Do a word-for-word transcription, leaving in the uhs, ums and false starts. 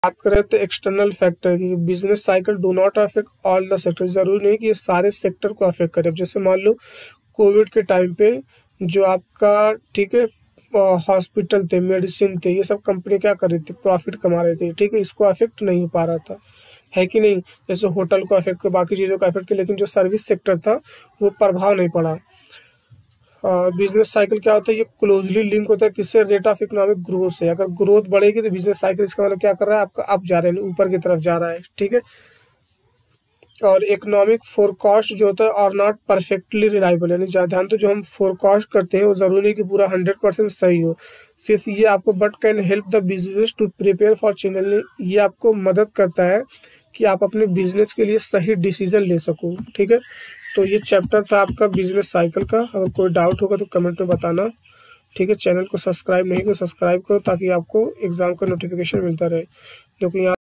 बात करें तो एक्सटर्नल फैक्टर की, business cycle do not affect all the sector. जरूरी नहीं कि ये सारे सेक्टर को अफेक्ट करे। अब जैसे मान लो कोविड के टाइम पे जो आपका ठीक है हॉस्पिटल थे, मेडिसिन थे, ये सब कंपनी क्या कर रही थी, प्रॉफिट कमा रही थी, ठीक है, इसको अफेक्ट नहीं हो पा रहा था, है कि नहीं। जैसे होटल को अफेक्ट किया, बाकी चीज़ों को अफेक्ट किया, लेकिन जो सर्विस सेक्टर था वो प्रभाव नहीं पड़ा। बिजनेस साइकिल क्या होता है, ये क्लोजली लिंक होता है किससे, रेट ऑफ इकोनॉमिक ग्रोथ से। अगर ग्रोथ बढ़ेगी तो बिजनेस साइकिल इसका मतलब क्या कर रहा है, आपका अप जा रहा है, ऊपर की तरफ जा रहा है, ठीक है। और इकोनॉमिक फोरकास्ट जो होता है और नॉट परफेक्टली रिलायबल, यानी ध्यान तो जो हम फोरकास्ट करते हैं वो जरूरी नहीं कि पूरा हंड्रेड परसेंट सही हो, सिर्फ ये आपको but can help the business to prepare for change. ये आपको मदद करता है कि आप अपने बिजनेस के लिए सही डिसीजन ले सको, ठीक है। तो ये चैप्टर था आपका बिजनेस साइकिल का। अगर कोई डाउट होगा तो कमेंट में बताना, ठीक है। चैनल को सब्सक्राइब नहीं तो सब्सक्राइब करो ताकि आपको एग्जाम का नोटिफिकेशन मिलता रहे, क्योंकि यहाँ